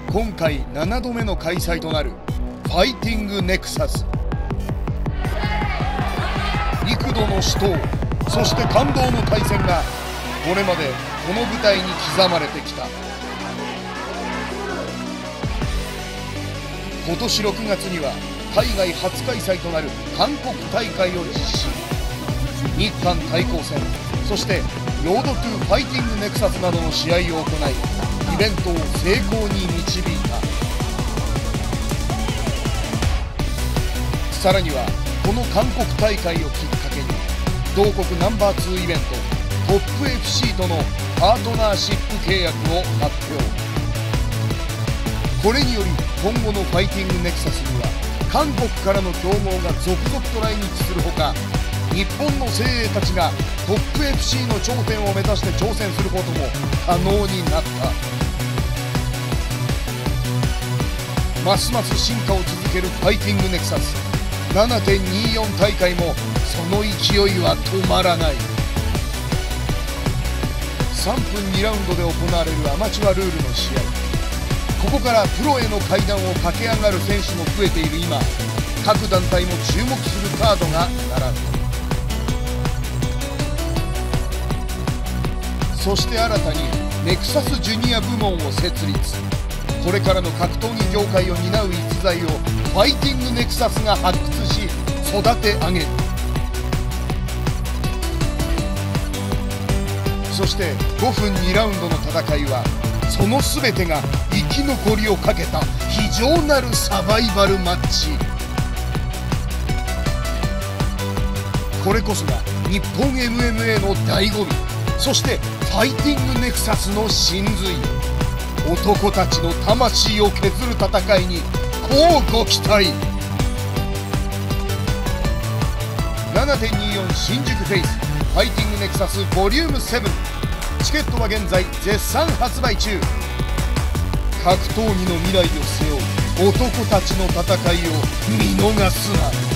今回7度目の開催となるファイティングネクサス。幾度の死闘、そして感動の対戦がこれまでこの舞台に刻まれてきた。今年6月には海外初開催となる韓国大会を実施。日韓対抗戦、そしてロードトゥファイティングネクサスなどの試合を行い、イベントを成功に導いた。さらにはこの韓国大会をきっかけに同国ナンバー2イベントトップ FC とのパートナーシップ契約を発表。これにより今後のファイティングネクサスには韓国からの強豪が続々と来日するほか、日本の精鋭たちがトップ FC の頂点を目指して挑戦することも可能になった。ますます進化を続けるファイティングネクサス。7.24 大会もその勢いは止まらない。3分2ラウンドで行われるアマチュアルールの試合、ここからプロへの階段を駆け上がる選手も増えている今、各団体も注目するカードが並ぶ。そして新たにネクサスジュニア部門を設立。これからの格闘技業界を担う逸材をファイティングネクサスが発掘し育て上げる。そして5分2ラウンドの戦いはその全てが生き残りをかけた非常なるサバイバルマッチ。これこそが日本 MMA の醍醐味、そしてファイティングネクサスの真髄。男たちの魂を削る戦いに乞うご期待。7.24 新宿フェイスファイティングネクサスボリューム7、チケットは現在絶賛発売中。格闘技の未来を背負う男たちの戦いを見逃すな。